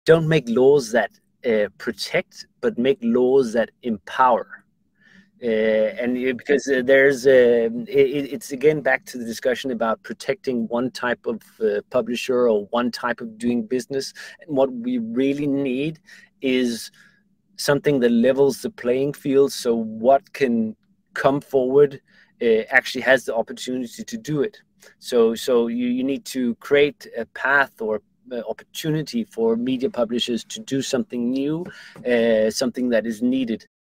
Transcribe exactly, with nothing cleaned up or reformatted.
don't make laws that uh, protect, but make laws that empower. Uh, and it- because uh, there's uh, it, it's again back to the discussion about protecting one type of uh, publisher or one type of doing business. And what we really need is something that levels the playing field, so what can come forward uh, actually has the opportunity to do it. So so you, you need to create a path or uh, opportunity for media publishers to do something new, uh, something that is needed.